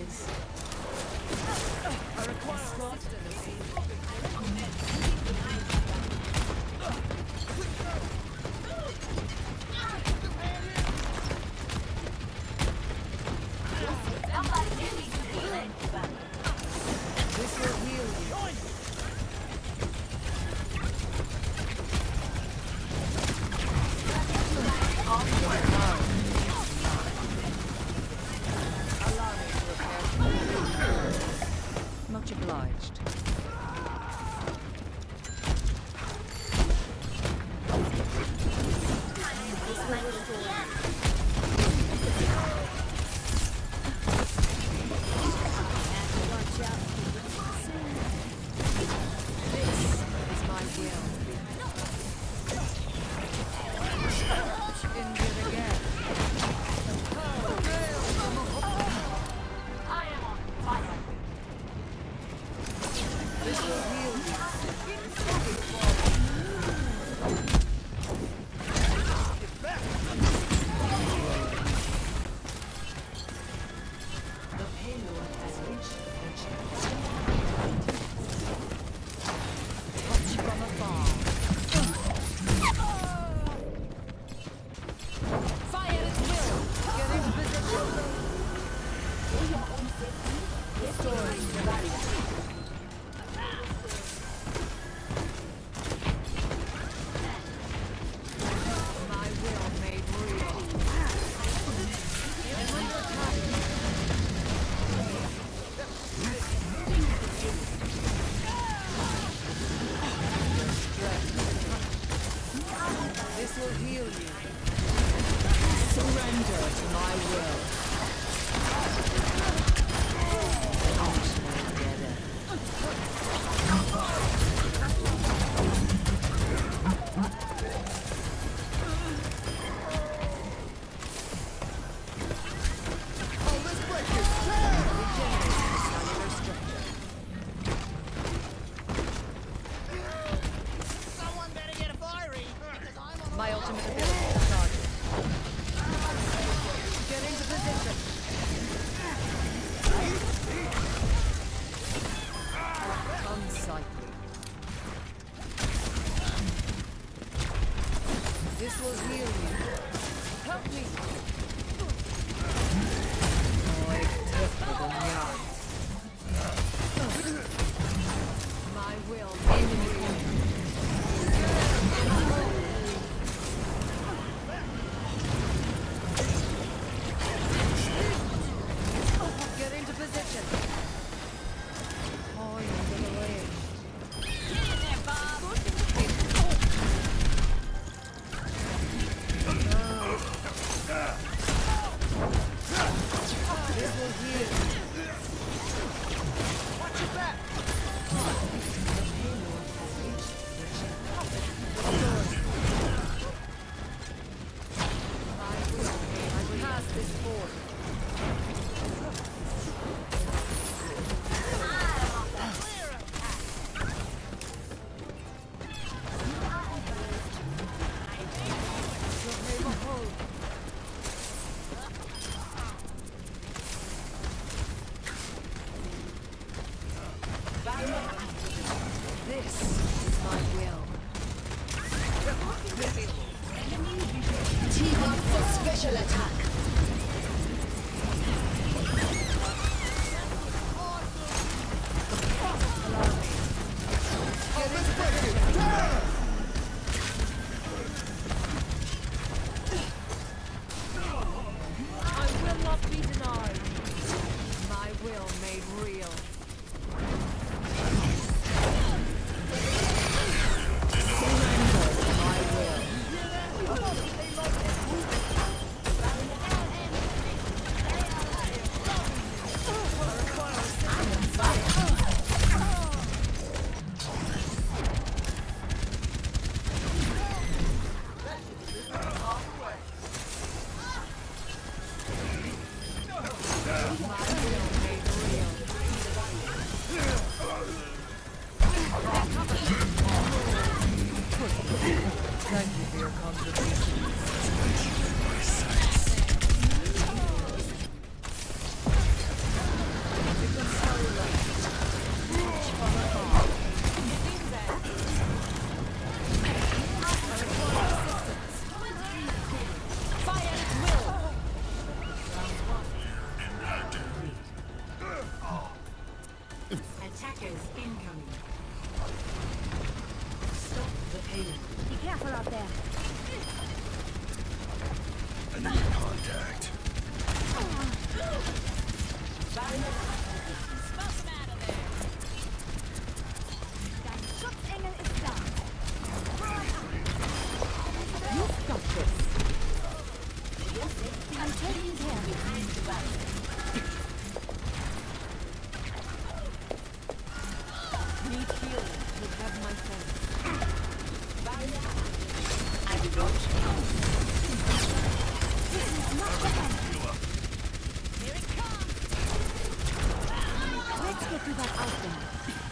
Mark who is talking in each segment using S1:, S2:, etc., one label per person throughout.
S1: is. I require assistance. This will heal you. Much obliged. This will heal you. Surrender to my will. My ultimate ability is charged. Get into position. Unsightly. This will heal you. Help me. My will made me. This is my will. Team up for special attack. I will not be denied. My will made real. Thank you for your contribution.
S2: careful out there.
S3: Enemy contact.
S2: Dein Schutzengel ist da. You've got this. I'm taking care of you.
S1: Need healing. You have my thanks.
S2: This is not the end.
S1: Here it comes.
S2: Let's get you back out there.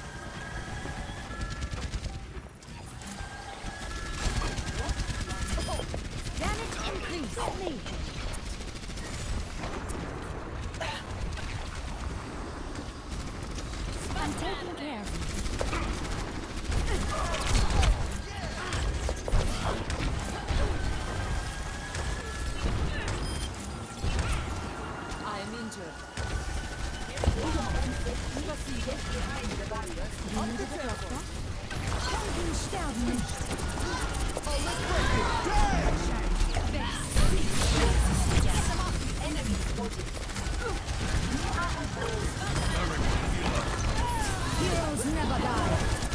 S2: Damage increase. Me. I'm taking care of you.
S1: I am injured.
S2: Helden sterben nicht. Heroes never die.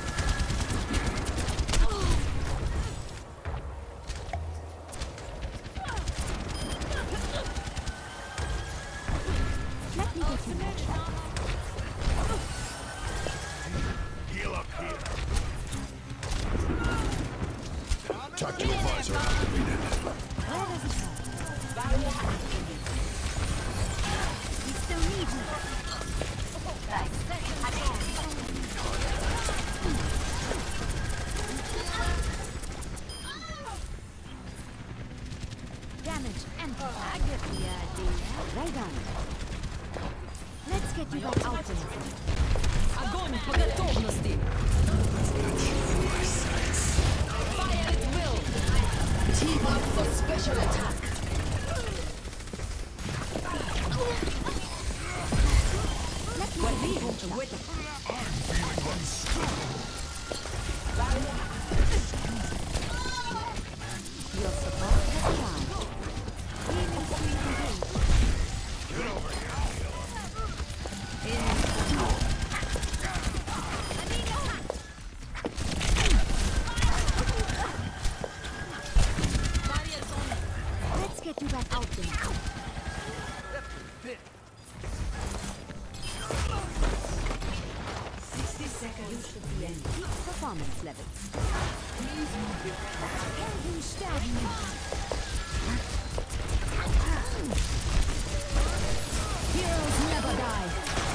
S2: Let me get you matched up.
S3: Heal up here. Tactical visor activated.
S2: Where does it go? We still need you. Damage and I get the idea. Right on. Let's get you back out there.
S1: Огонь по готовности. Fire at will. Team up for special attack.
S2: Let me get you
S1: With
S2: your support has arrived. Healing stream engaged.
S3: Get over here.
S2: Let's get you back out there. 60 seconds. You should be at peak performance levels. Helden sterben nicht. Heroes never die.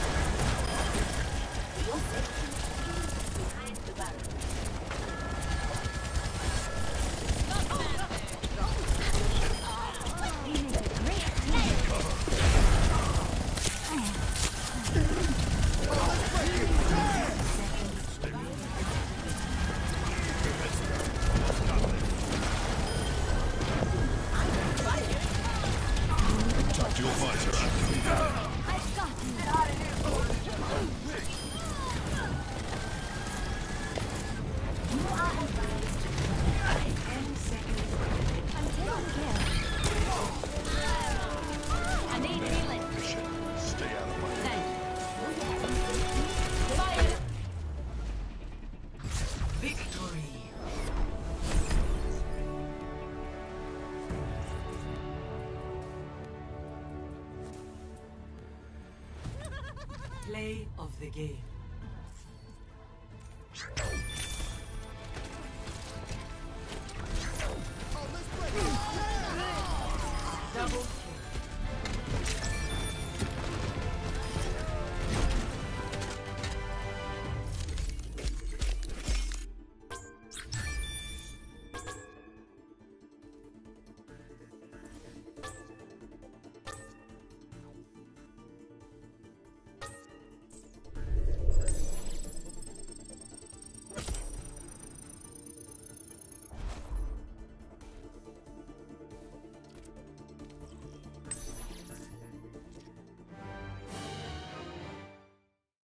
S2: We make a great team.
S3: Tactical visor activated.
S2: I've got you. You are advised. 10 seconds. I'm taking care. I need healing.
S3: Stay out of my way.
S2: Thank you.
S1: Fire.
S4: Victory. Play of the game.